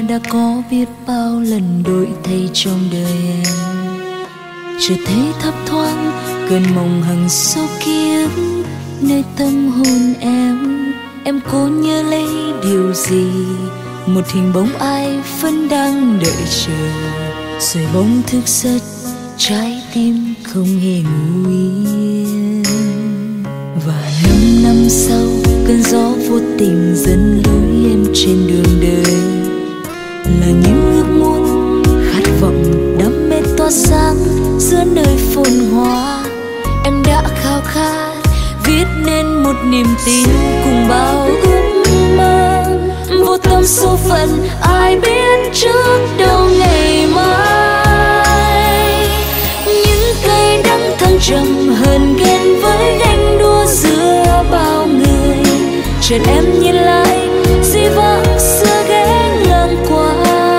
đã có biết bao lần đổi thay trong đời em. Chợt thấy thấp thoáng cơn mộng hằng sâu ký ức nơi tâm hồn em cố nhớ lấy điều gì, một hình bóng ai vẫn đang đợi chờ, rồi bỗng thức giấc trái tim không hề ngủ yên. Và 5 năm sau cơn gió vô tình dẫn lối em trên đường đời, là những ước muốn khát vọng đam mê tỏa sáng giữa nơi phồn hoa. Em đã khao khát viết nên một niềm tin cùng bao ước mơ, vô tâm số phận ai biết trước đâu ngày mai. Những cây đắng thăng trầm hờn ghen với ganh đua giữa bao người, chợt em nhìn lại dĩ vãng xưa ghé ngang qua.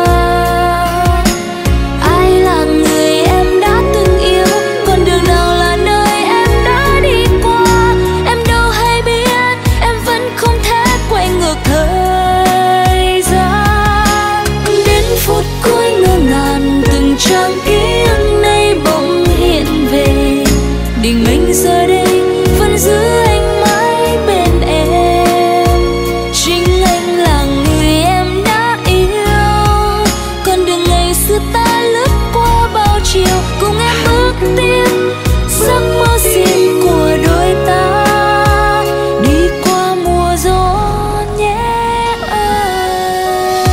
Ai là người em đã từng yêu, con đường nào là nơi em đã đi qua. Em đâu hay biết em vẫn không thể quay ngược thời gian. Đến phút cuối ngỡ ngàng từng trang ký ức nay bỗng hiện về, định mệnh giờ đây vẫn giữ anh mãi bên em. Chính anh là người em đã yêu, con đường ngày xưa ta lướt qua bao chiều, cùng em bước tiếp giấc mơ riêng của đôi ta, đi qua mùa gió nhé anh.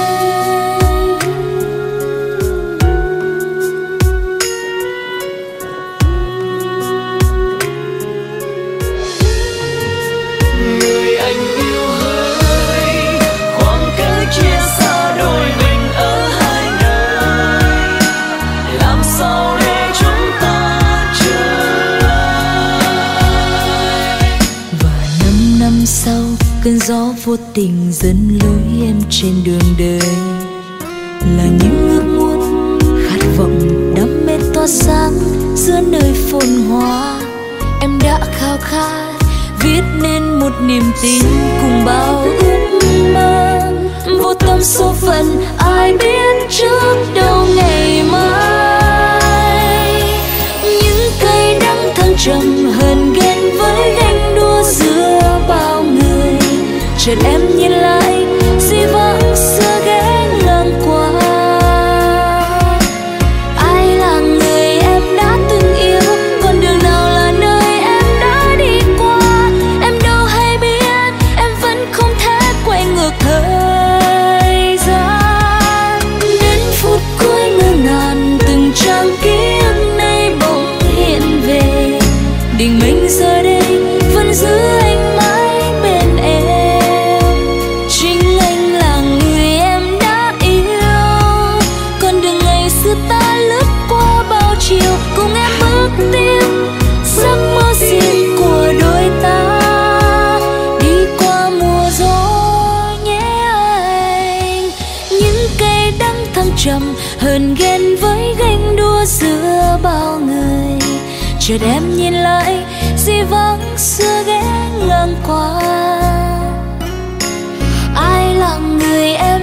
Người anh yêu hỡi, khoảng cách chia xa đôi mình ở hai nơi, làm sao để chúng ta trở lại. Và 5 năm sau cơn gió vô tình dẫn lối em trên đường đời, là những ước muốn khát vọng đam mê tỏa sáng giữa nơi phồn hoa. Em đã khao khát viết nên một niềm tin cùng bao ước mơ, vô tâm số phận ai biết trước đâu ngày mai. Những cây đắng thăng trầm hờn ghen với ganh đua giữa bao người, chợt em nhìn lại dĩ vãng xưa ghé ngang qua. Ai là người em đã từng yêu, con đường nào là nơi em đã đi qua. Em đâu hay biết em vẫn không thể quay ngược thời gian. Đến phút cuối ngỡ ngàng từng trang ký ức nay bỗng hiện về, định mệnh giờ đây vẫn giữ anh mãi bên em. Chính anh là người em đã yêu, con đường ngày xưa ta lướt qua bao chiều, cùng em bước tiếp giấc mơ riêng của đôi ta, đi qua mùa gió nhé anh. Những cây đắng thăng trầm hờn ghen với ganh đua giữa bao người, chợt em nhìn lại dĩ vãng xưa ghé ngang qua. Ai là người em